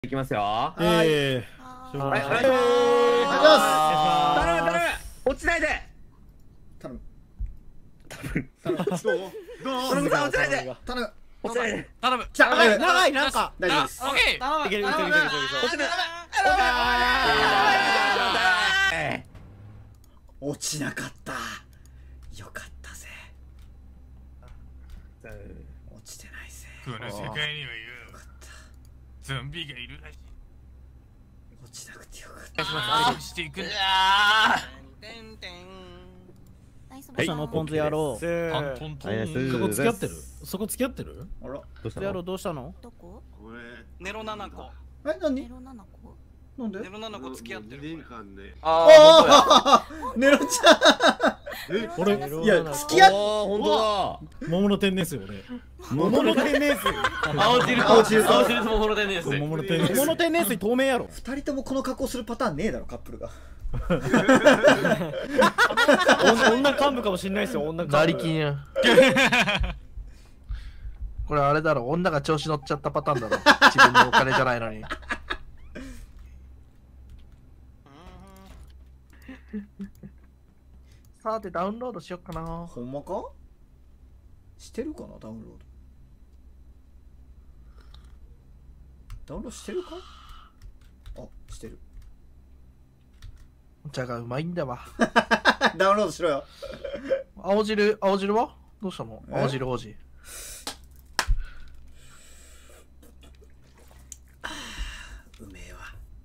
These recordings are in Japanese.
いきますよ。 はい。 はい、お願いします。頼む。落ちないで。 頼む。 どう？頼むさん落ちないで。 頼む。 落ちないで。 頼む。 来た。 長いなんか。 大丈夫です。 オッケー。 頼む。いける。 落ちない。 落ちなかった。よかったぜ。落ちてないぜ。 この世界にはいるゾンビがいるらしい。 落ちなくてよかった。 していくんだ。 どうしたのポン酢野郎。 トントン。 そこ付き合ってる？そこ付き合ってる？ あら。 どうした野郎の？ どうしたの？ どこ？ これネロ7個。 え、何？ ネロ7個。 なんで？ ネロ7個付き合ってる。 2年間で。 ああ、ネロちゃ俺、 ん。いや、付き合っ。 本当桃の天然水俺。 桃の天然水。 青汁と桃の天然水。 桃の天然水。 桃の天然水透明やろ。 二人ともこの格好するパターンねえだろ、カップルが。 女幹部かもしんないですよ、女幹部。 成金や。これあれだろ、女が調子乗っちゃったパターンだろ。自分のお金じゃないのに。さてダウンロードしよっかな。 ほんまか？してるかな、ダウンロード。ダウンロードしてるか？あ、してる。 お茶がうまいんだわ。 ダウンロードしろよ。 青汁はどうしたの？青汁王子。 うめえわ。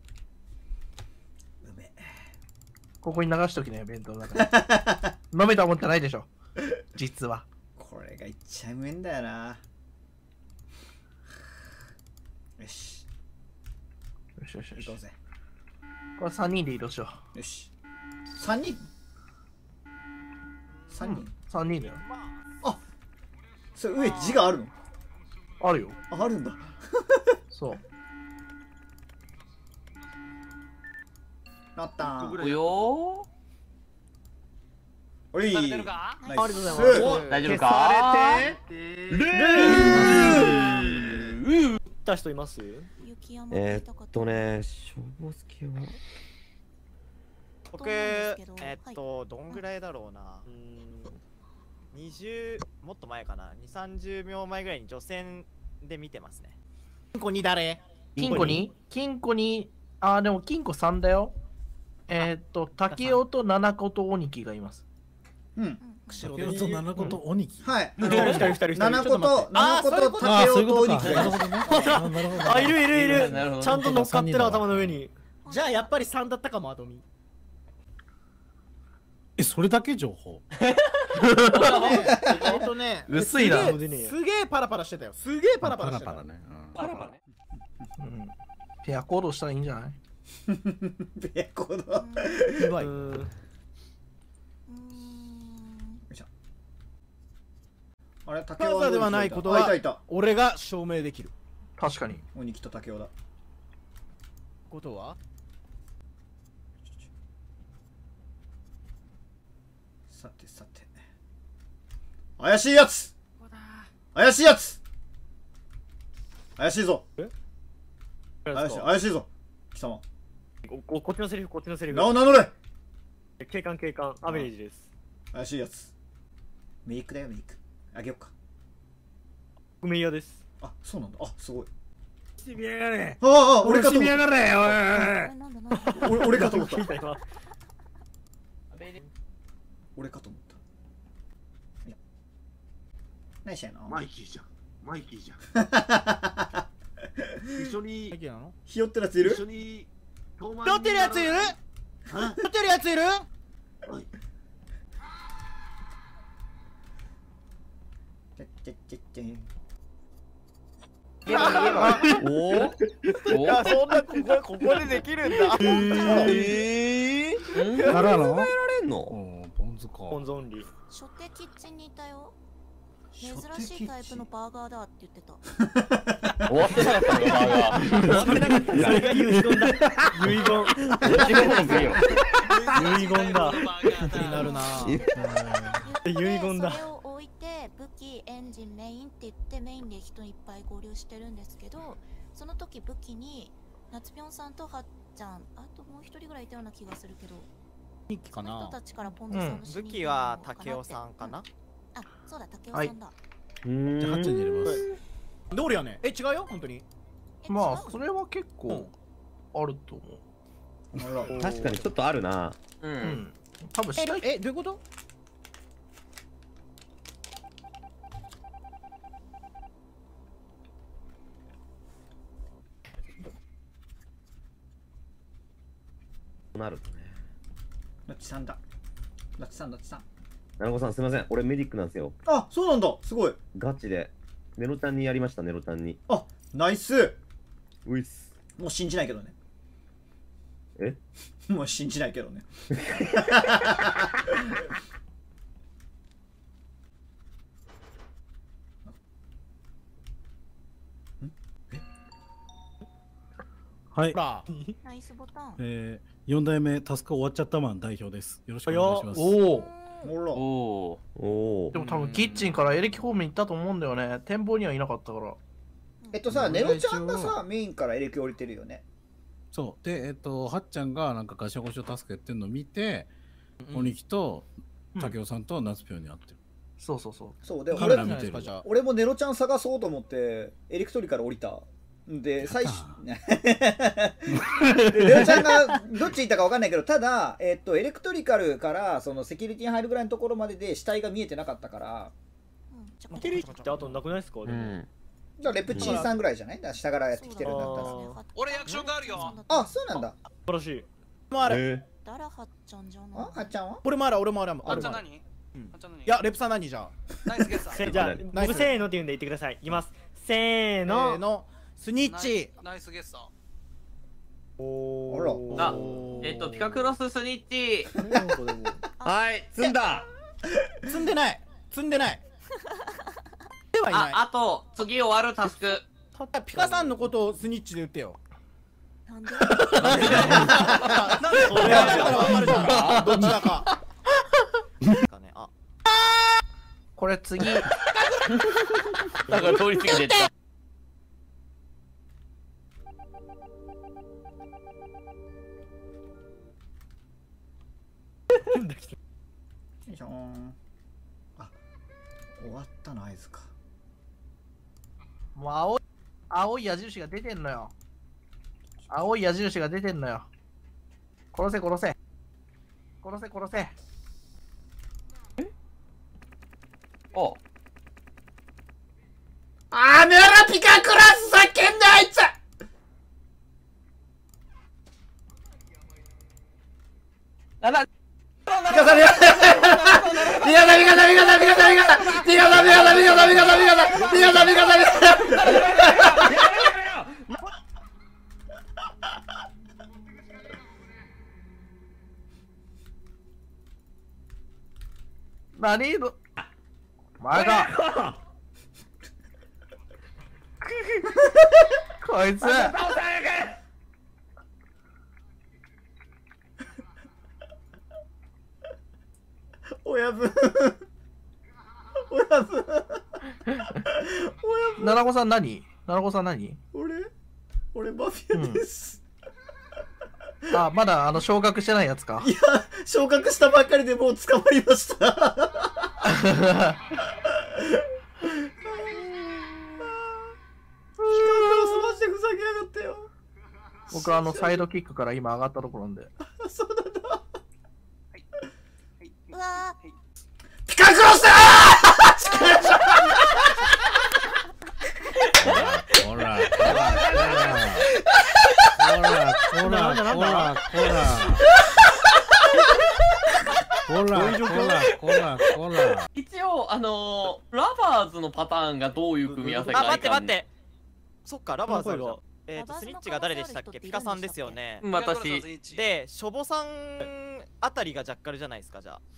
うめえ。 ここに流しときね、弁当の中に。飲めたもんじゃないでしょ。実は。 これがいっちゃうめえんだよな。よし。 よしよしよし。 行こうぜ。 これ3人で移動しよよし。3人 ?3 人、 3人だよ。 あ、それ上字があるの？ あるよ。 あ、あるんだ。 そう。 なったー。 およおい。 されてるか？ ナイス。 ありがとうございますー。大丈夫か？ 撃った人います？ 雪山消消防助は僕、どんぐらいだろうな。20、もっと前かな。2、30秒前ぐらいに女性で見てますね。金庫に誰？ 金庫に、あ、でも金庫3だよ。竹雄と七子と鬼木がいます。 うん。 竹雄と七子と鬼木。 はい。 二人。 七子と竹雄と鬼木がいます。 あ、いる。 なるほど。 ちゃんと乗っかってる頭の上に。じゃあやっぱり3だったかも、アドミ。 それだけ情報？ 薄いな。 すげえパラパラしてたよ。すげえパラパラしてた。 パラパラね。 ペア行動したらいいんじゃない？ ペア行動。 やばい。 あれ、竹雄ではないことは俺が証明できる。 確かに。 鬼木と竹雄だ。 ことは？ さて。怪しいやつ。怪しいぞ。怪しいぞ。貴様。 こっちのセリフ。 名を名乗れ。 警官、アベレージです。 怪しいやつ。メイクだよ、メイク。あげよっか。 僕メイヤーです。 あ、そうなんだ。あ、すごい。 してみやがれ。 あ、俺かと思った。 俺かと思った。 俺かと思った。何してんの？ マイキーじゃん。一緒にひよってるやついる？ 一緒に撮ってるやついる？いや、そんなここでできるんだ。 からの？ られんの？ ポン酢か。 ポン酢オンリー。 初手キッチンにいたよ。珍しいタイプのバーガーだって言ってた。 終わってなかったのバーガー。終わってなかった。それが遺言だ。遺言だ。気になるな。遺言だ。 それを置いて武器、エンジン、メインって言ってメインで人いっぱい合流してるんですけど、その時武器に夏ぴょんさんとはっちゃん、あともう一人ぐらいいたような気がするけど、 日記かその人な。 たちからポンドさんの死に武器は竹雄さんかな。 あ、そうだ、竹雄さんだ。 じゃあはっちゃんに入れます。 どれやねん。違うよ、本当に。 まあそれは結構あると思う。 確かにちょっとあるな。 うん。多分試合どういうこと？ なるとね。 ナッチさんだ。ナッチさん、ナッチさん。 なるこさんすいません。俺メディックなんですよ。 あ、そうなんだ。すごい。 ガチで。ネロちゃんにやりました、ネロちゃんに。 あ、ナイス。 ういっす。 もう信じないけどね。 えもう信じないけどね。 はいほ。ら。 ナイスボタン。 4代目タスク終わっちゃったマン代表です。よろしくお願いします。 おお。 ほら。 おお。 でも多分キッチンからエレキ方面行ったと思うんだよね。展望にはいなかったから。 さ、ネロちゃんがさ、メインからエレキ降りてるよね。 そう。で、はっちゃんがなんかガシャゴシャタスクやってるのを見て、鬼木と竹雄さんと夏ぴょんに会ってる。 そうそうそう。 そうで、 カメラ見てる。 俺もネロちゃん探そうと思ってエレクトリから降りた。で最初ネロちゃんがどっち行ったか分かんないけど、ただエレクトリカルからそのセキュリティに入るぐらいのところまでで死体が見えてなかったから、 うん、 テレビってあとなくないですか？でもだからレプチンさんぐらいじゃない？だから下からやってきてるんだったら。 俺アクションがあるよ。 あ、そうなんだ。 素晴らしい。 もうあれ。 誰はっちゃんじゃない？ あ、はっちゃんは？ 俺もある、俺もある。 あっちゃん何？いや、レプさん何じゃん。 ナイスゲッサー。 じゃあ僕せーのって言うんで言ってください。いきます。せーの。 スニッチ。 ナイスゲッサー。 おあら。 あ、ピカクロススニッチ。 はい、積んだ。 積んでない。積んでない。ではいない。 あと次終わるタスク。 ピカさんのことをスニッチで言ってよ。 なんで？ なんで？それは分かるじゃん。どっちだか。 これ次。 だから通り過ぎてった。 あ、終わったの合図か。 もう青い矢印が出てんのよ。青い矢印が出てんのよ。殺せ殺せ。殺せ殺せ。 お。 あめらピカクラス叫んだあいつ。 あら。 ピカさん、ピカさん、ピカさん、ピカさん、ピカさん、ピカさん、ピカさん、ピカさん、ピカさん、ピカさん、ピカさん、ピカさん。 何の前だ。こいつ。 親分。親分。 ななこさん何？ななこさん何？ 俺マフィアです。 あ、まだ昇格してないやつか。 いや、昇格したばっかりでもう捕まりました。済ましてふざけやがってよ。 僕サイドキックから今上がったところなんで。 そうなんだ。 うわピカクロスだほらほらほらほらほらほらほらほら。 一応ラバーズのパターンがどういう組み合わせか。 あ、待って待って。そっか、ラバーズがスニッチが誰でしたっけ？ピカさんですよね。 私で、ショボさんあたりがジャッカルじゃないですか、じゃあ。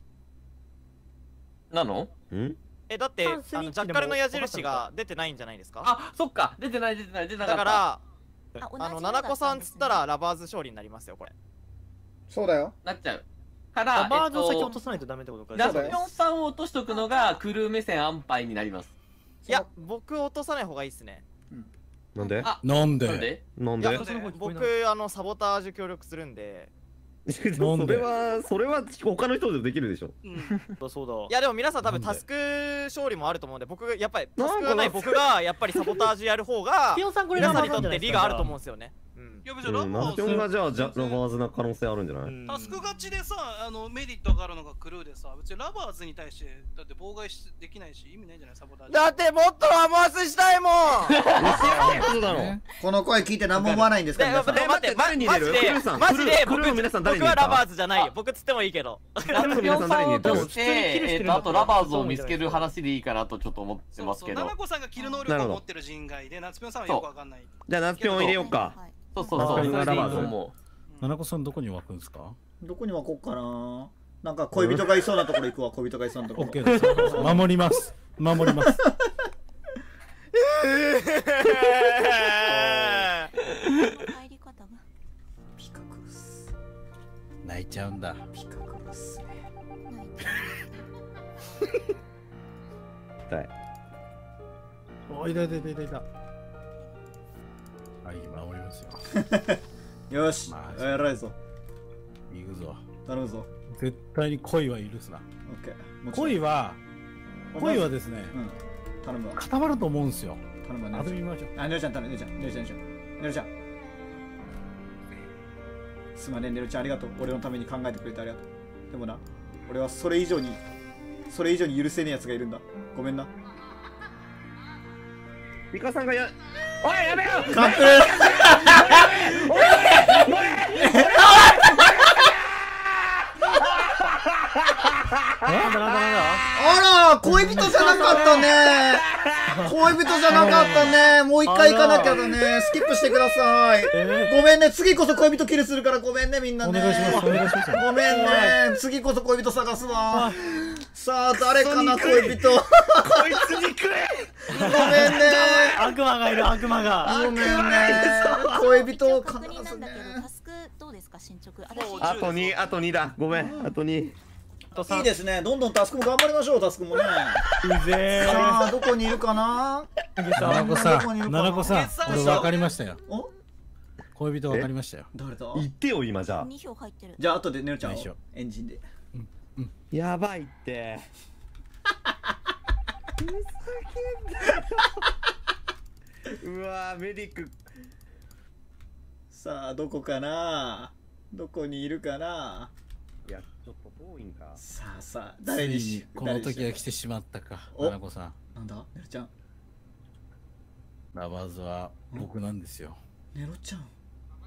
なの？ だってジャッカルの矢印が出てないんじゃないですか？ あ、そっか、出てない出てない出てなかった。 だからななこさんつったらラバーズ勝利になりますよ、これ。 そうだよ。 なっちゃう。からラバーズを先落とさないとダメってことか。 ラスピョンさんを落としとくのがクルー目線安牌になります。 いや、僕落とさない方がいいっすね。 なんであなんでなんで僕サボタージュ協力するんで。 それは他の人でもできるでしょ。 そうだ。いやでも皆さん多分タスク勝利もあると思うんで、僕やっぱりタスクがない僕がやっぱりサボタージュやる方が皆さんにとって利があると思うんですよね。 いや別にラバナスピョンがじゃあラバーズな可能性あるんじゃない？ タスク勝ちでさ、メリットがあるのがクルーでさ、別にラバーズに対してだって妨害できないし意味ないんじゃないサボタージュ。 だってもっとラモスしたいもん。 この声聞いて何も思わないんですか？ 待ってマジで僕はラバーズじゃないよ。僕つってもいいけど。 あとラバーズを見つける話でいいかなとちょっと思ってますけど。 ナナコさんがキル能力を持ってる人外で、夏ぴょんさんはよくわかんない。 じゃあ夏ぴょん入れようか。 そう。 ラバーズも。 ななこさんどこに湧くんですか？ どこに湧こうかな。なんか恋人がいそうなところ行くわ。恋人がいそうなところ。 オッケーです。守ります。守ります。泣いちゃうんだ。 ピカクロスね。 痛い。 おいだ。はい、守りますよ。 よし、偉いぞ。 行くぞ。 頼むぞ。 絶対に恋は許すな。 オッケー。 恋はですね、 頼むわ。 固まると思うんですよ。 頼むわ。 遊びましょう。 ネロちゃん、ネロちゃん。すまねえ、ネロちゃんありがとう。俺のために考えてくれてありがとう。でもな、俺はそれ以上に許せねえやつがいるんだ。ごめんな。 ミカさんがおいやめよカップあら、恋人じゃなかったね。恋人じゃなかったね。もう一回行かなきゃだね。スキップしてください。ごめんね。次こそ恋人キルするからごめんね、みんなね。 お願いします。 ごめんね。次こそ恋人探すわ。さあ、誰かな、恋人。こいつにくれ。 ごめんね。 悪魔がいる、悪魔が。 ごめんね。恋人を必ずね。 タスクどうですか、進捗。 あと2だ。ごめん、あと2。 いいですね。どんどんタスクも頑張りましょう、タスクもね。さあ、どこにいるかな。 ななこさん、俺分かりましたよ。恋人分かりましたよ。 誰だ。 言ってよ、今じゃあ。 2票入ってる。 じゃあ、後でネロちゃんをエンジンで。 やばいって。うわー、メディック。 さあ、どこかな。どこにいるかな。 いや、ちょっと遠いんか。 さあ、誰にし。 この時が来てしまったか。ななこさん。 なんだ、ネロちゃん。 ラバーズは僕なんですよ。 ネロちゃん。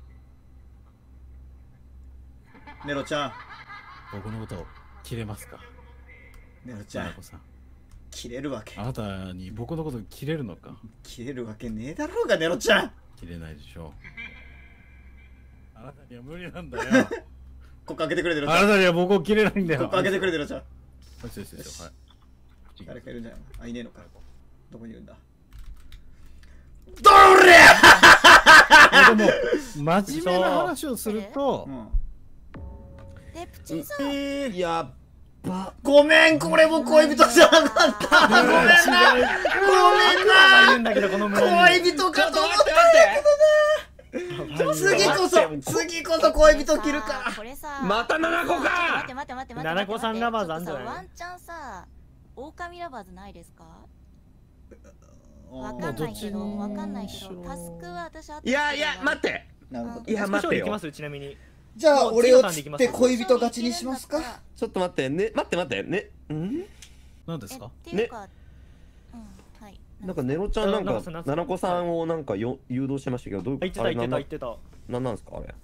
ネロちゃん。 僕のこと切れますか。 ネロちゃん。切れるわけ。 あなたに僕のこと切れるのか。 切れるわけねえだろうが、ネロちゃん。 切れないでしょう。あなたには無理なんだよ。 ここ開けてくれてる。 あなたには僕を切れないんだよ。 ここ開けてくれてるじゃん。誰かいるんじゃないの。あ、いねえのか。どこにいるんだ。どれでも真面目な話をすると、 プチンさん。 やば。 ごめん、これも恋人じゃなかった。ごめんな。恋人かと思ったんだけどな。次こそ恋人切るから。 またナナコか。 待って。 ナナコさんラバーズあんじゃない。 ワンチャンさ、狼ラバーズないですか。わかんないけど、タスクは私は。 いや、待って。いや、待ってよ。 ちなみに。 じゃあ、俺を釣って恋人勝ちにしますか。 ちょっと待って、ね、待って、ね、 何ですか。 ね。なんかネロちゃんなんかナナコさんをなんか誘導してましたけど、どういう言ってた。 なんですかあれ。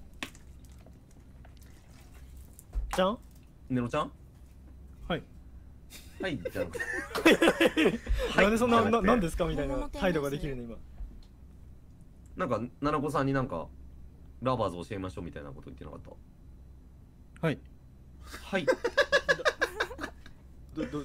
ちゃん？ ネロちゃん？ はい。 はいじゃん。 なんでそんななんですかみたいな態度ができるの今。 なんかナナコさんになんかラバーズ教えましょうみたいなこと言ってなかった。 はい。 はい。 どういうこと？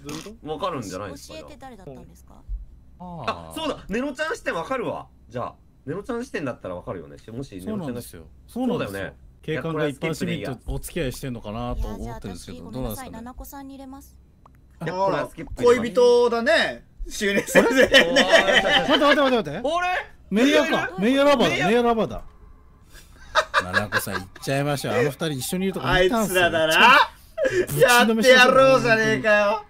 わかるんじゃないですか。 教えて誰だったんですか。 あ、そうだ。ネロちゃん視点わかるわ。じゃあネロちゃん視点だったらわかるよね。もしネロちゃんがそうなんですよ。警官が一般市民とお付き合いしてんのかなと思ってるんですけど、どうなんですかね。 ナナコさんに入れます。 恋人だね。 執念先生ね。 待って。メイヤか。メイヤラバーだ。ななこさん行っちゃいましょう。あの二人一緒にいるとこあいつらだな。やってやろうじゃねえかよ。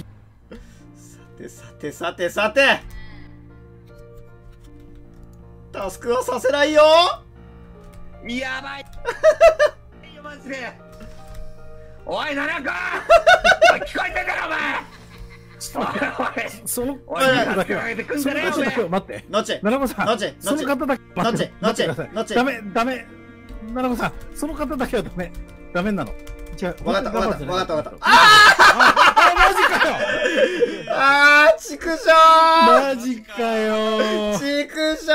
さて。タスクはさせないよ。 やばいマジで。おい、ななこ聞こえてんだろ、お前。 その方だけは待って。ななこさん、その方だけ待ってください。ダメ。ななこさん、その方だけはダメなの。違う。 わかった。 マジかよ。 畜生。 マジかよ。 畜生。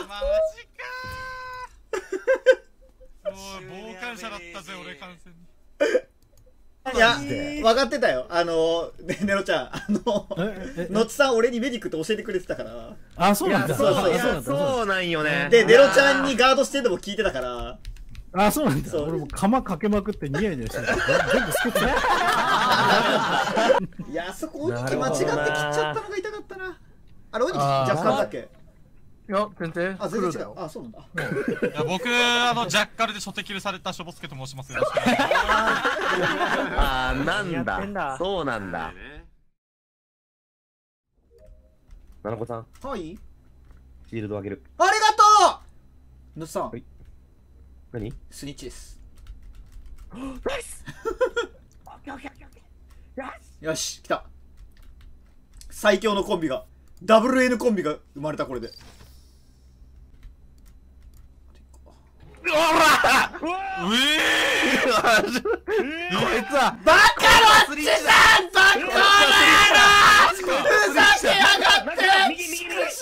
もう傍観者だったぜ、俺完全に。 いや、分かってたよ。ネロちゃん、のちさん、俺にメディックって教えてくれてたから。 あ、そうなんだ。 そうなんよね。 で、ネロちゃんにガードしてるのも聞いてたから。 あ、そうなんだ。俺も釜かけまくってニヤニヤしてた。全部捨てて。 いや、あそこ、鬼木間違って切っちゃったのが痛かったな。あれ、鬼木若干だっけ？ いや、全然。 あ、全然違う。あ、そうなんだ。 僕、ジャッカルで初手切りされたしょぼすけと申します。 あー、なんだ。そうなんだ。ななこさん。 はい。 シールドあげる。 ありがとう。のちさん。 何？ スニッチです。 ナイス。 よし、来た。最強のコンビが、ダブル N コンビが生まれた、これで。 うわー！こいつはバカロッチさん！バカ野郎！ふざけやがって！畜生！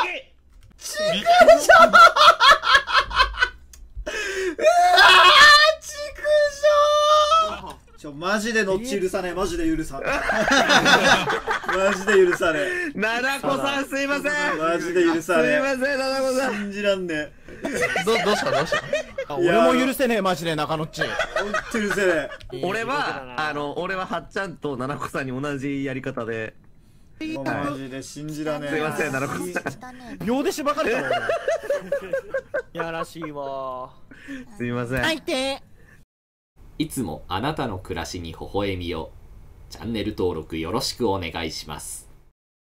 マジでノッチ許さねえ。マジで許さねえ。マジで許さねえ。 ななこさんすいません。 マジで許さねえ。 すいません、ななこさん。 信じらんねえ。 どうした俺も許せねえ、マジで中野っち。 ほんと許せねえ。俺ははっちゃんとななこさんに同じやり方で。 マジで信じらねえ。 すいません、ななこさん。 秒でしばかれたわ。やらしいわ。 すいません。 相手。 いつもあなたの暮らしに微笑みを。チャンネル登録よろしくお願いします。